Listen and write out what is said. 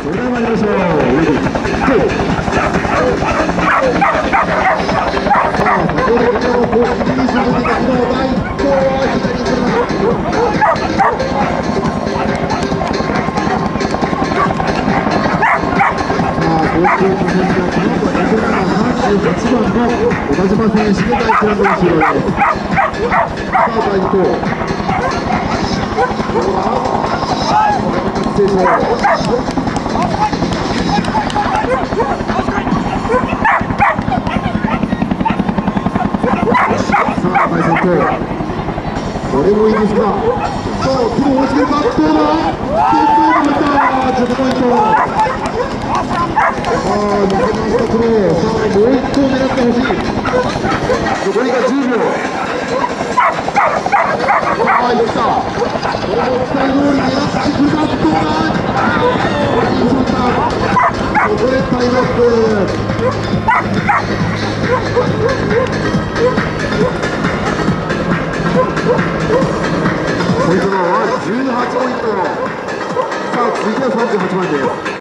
それでは参りましょう。レディー、ゴー。さあ、先ほどこちらの公式リリースを出ていたこの第1投は左にそれます。公式を重ねたこの後はエンドランナー38番の小田島選手で第1ラウンドが終了です。さあ、第2投。これは成功。さあ、第3投。これもいいですか。さあ、プロ落ちてるか。どうだ。テンポイント入った。10ポイント。抜けましたプロ。さあ、もう1投狙ってほしい。残りが10秒。さあ、いった。これも期待通り狙ってくるか。どうだ。いいショット。ここでタイムアップ。ポイントは18ポイント。さあ、続いては38番です。